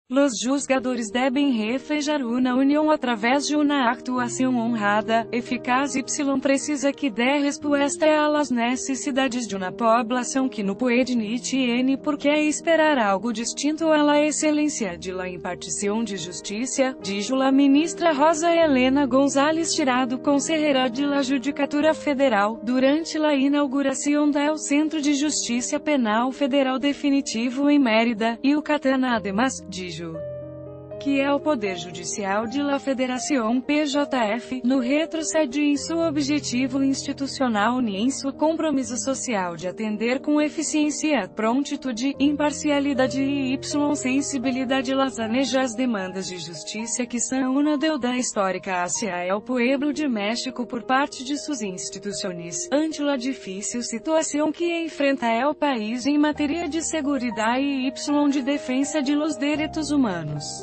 Los juzgadores devem reflejar una união através de uma actuação honrada, eficaz y precisa que dê resposta a las necessidades de uma população que no puede ni tiene por que esperar algo distinto a la excelência de la impartição de justiça, dijo la ministra Rosa Helena González Tirado, consejera de la Judicatura Federal, durante la inauguração do Centro de Justiça Penal Federal Definitivo em Mérida, Yucatán. Además, dijo que é o Poder Judicial de la Federación PJF, no retrocede em seu objetivo institucional ni em seu compromisso social de atender com eficiência, prontitude, imparcialidade e sensibilidade las anejas demandas de justiça que são uma deuda histórica hacia el pueblo de México por parte de suas instituições, ante la difícil situação que enfrenta el país em matéria de seguridade e de defensa de los direitos humanos.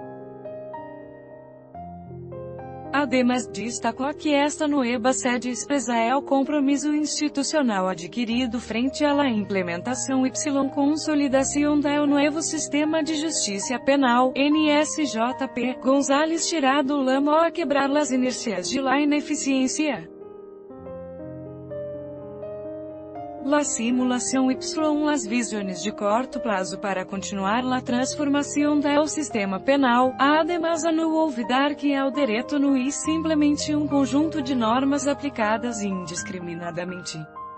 Además, destacou que esta nueva sede expresa o compromisso institucional adquirido frente à implementação y consolidação do novo sistema de justiça penal, NSJP. González Tirado lamou a quebrar las inércias de la ineficiência. La simulação y las visões de curto prazo para continuar la transformação do sistema penal. Además, a não olvidar que o direito não é simplesmente conjunto de normas aplicadas indiscriminadamente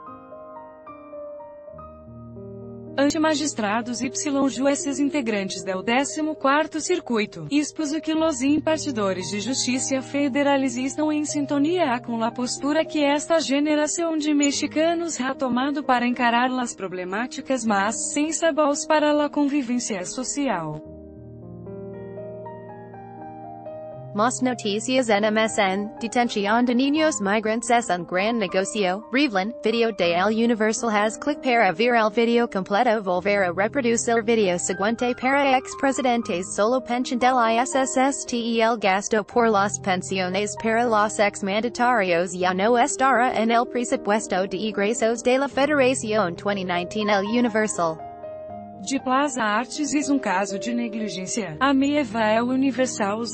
ante magistrados y jueces integrantes do 14º Circuito, expuso que los impartidores de justiça federales estão em sintonia com a postura que esta geração de mexicanos ha tomado para encarar las problemáticas más sensibles para la convivência social. Más noticias NMSN, detención de niños migrantes es un gran negocio. Revlon, video de El Universal has click para ver el video completo. Volver a reproducir video siguiente para ex-presidentes. Solo pension del ISSST y el gasto por las pensiones para los ex-mandatarios ya no estará en el presupuesto de egresos de la Federación 2019. El Universal. De Plaza Artes is caso de negligência. A Mieva El Universal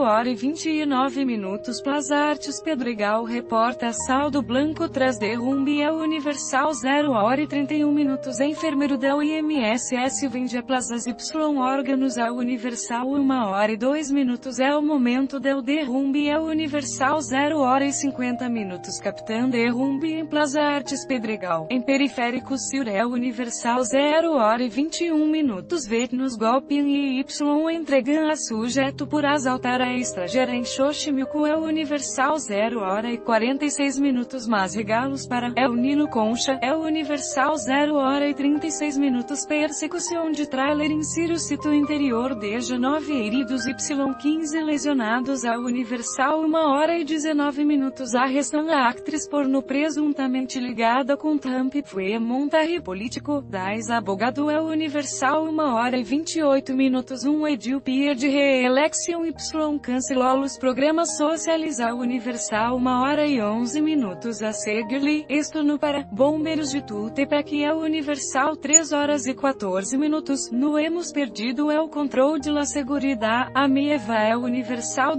0h29. Plaza Artes Pedregal reporta saldo blanco tras derrumbe. El Universal 0h31. Enfermeiro del IMSS vende a plazas Y órgãos. El Universal 1h02. É o momento del derrumbe. El Universal 0h50. Capitão derrumbe em Plaza Artes Pedregal, em Periférico Sur. El Universal 0h21. Vetnos golpem e Y entregam a sujeito por assaltar a estrangeira em Xochimilco. El Universal 0h46. Mais regalos para El Nino Concha. El Universal 0h36. Persecução de trailer em Circuito Interior deixa 9 heridos y 15 lesionados. El Universal 1h19. Arrestam a atriz porno presuntamente ligada com Trump. Foi montaje político das abogado. El Universal 1h28. Edil Pier de reeleição Y cancelou os programas sociais. El Universal 1h11. A seguir-lhe, esto para bombeiros de Tutepec. El Universal 3h14. No hemos perdido el control de la seguridad. A Mieva El Universal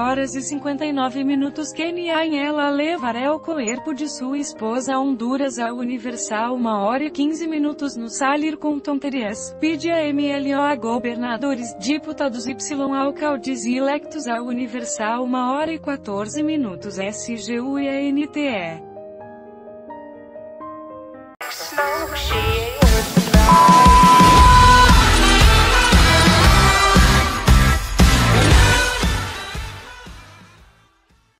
2h59. Kenia em ela levar el corpo de sua esposa a Honduras. El Universal 1h15. No salir com tonterias. Pede a MLO a governadores, deputados y alcaldes electos. El Universal 1h14. SGU e a NTE.